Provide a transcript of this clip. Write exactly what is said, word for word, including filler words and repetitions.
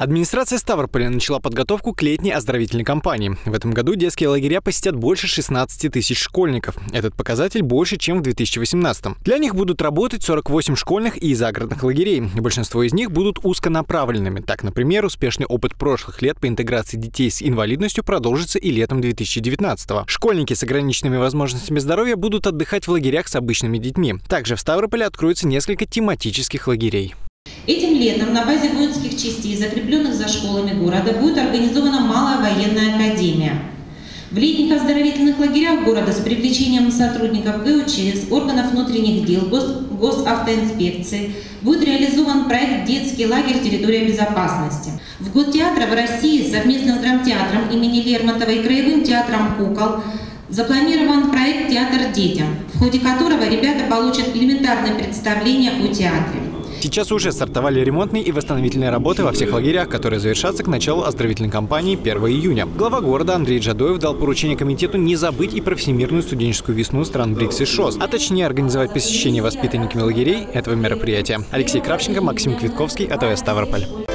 Администрация Ставрополя начала подготовку к летней оздоровительной кампании. В этом году детские лагеря посетят больше шестнадцати тысяч школьников. Этот показатель больше, чем в две тысячи восемнадцатом. Для них будут работать сорок восемь школьных и загородных лагерей. Большинство из них будут узконаправленными. Так, например, успешный опыт прошлых лет по интеграции детей с инвалидностью продолжится и летом две тысячи девятнадцатого. Школьники с ограниченными возможностями здоровья будут отдыхать в лагерях с обычными детьми. Также в Ставрополе откроется несколько тематических лагерей. Этим летом на базе воинских частей, закрепленных за школами города, будет организована малая военная академия. В летних оздоровительных лагерях города с привлечением сотрудников ГУЧС, органов внутренних дел, гос, госавтоинспекции будет реализован проект «Детский лагерь. Территория безопасности». В год театра в России совместно с драмтеатром имени Лермонтова и Краевым театром кукол запланирован проект «Театр детям», в ходе которого ребята получат элементарные представления о театре. Сейчас уже стартовали ремонтные и восстановительные работы во всех лагерях, которые завершатся к началу оздоровительной кампании первого июня. Глава города Андрей Джадоев дал поручение комитету не забыть и про Всемирную студенческую весну стран БРИКС и ШОС, а точнее организовать посещение воспитанниками лагерей этого мероприятия. Алексей Кравченко, Максим Квитковский, АТВ Ставрополь.